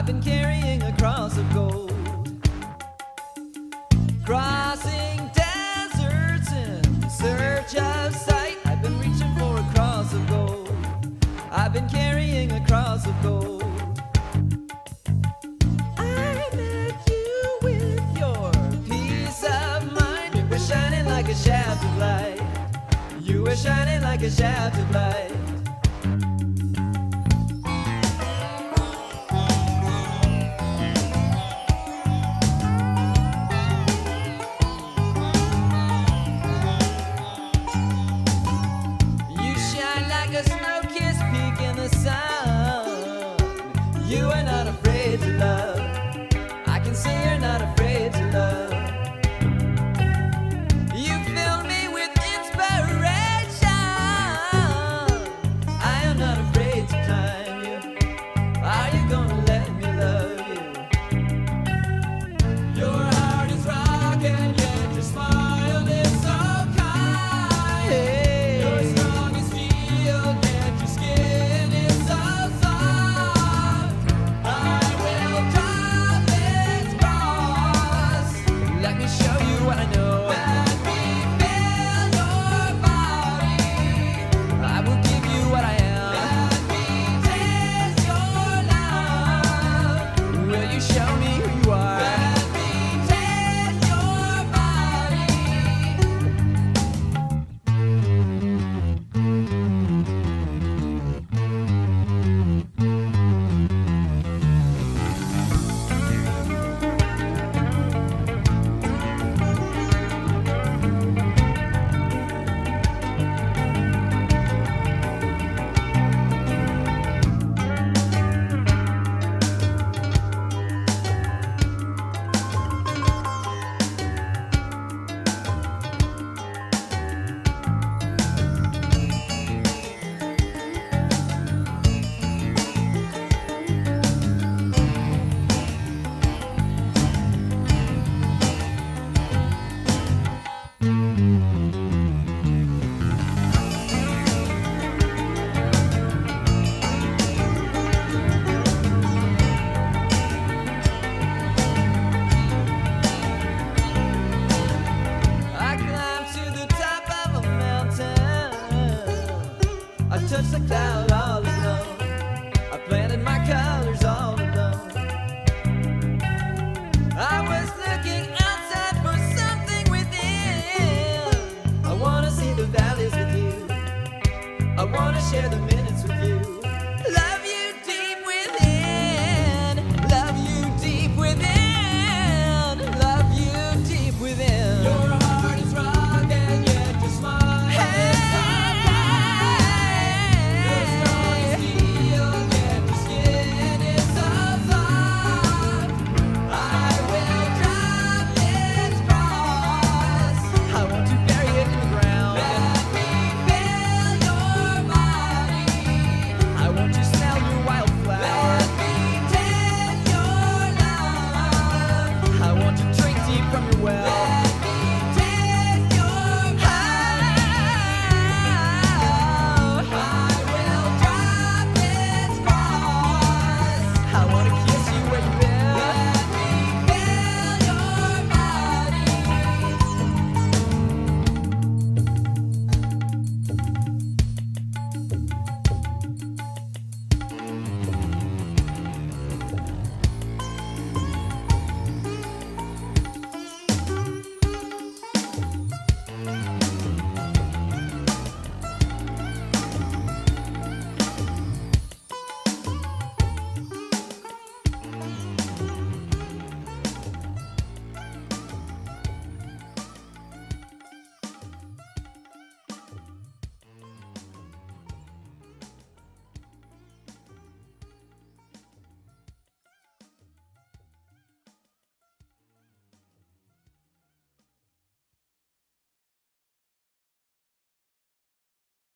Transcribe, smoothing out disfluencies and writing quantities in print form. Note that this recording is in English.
been carrying a cross of gold, crossing deserts in search of sight. I've been reaching for a cross of gold. I've been carrying a cross of gold. I met you with your peace of mind. You were shining like a shaft of light. You were shining like a shaft of light. You shine like a snow-kissed peak in the sun. You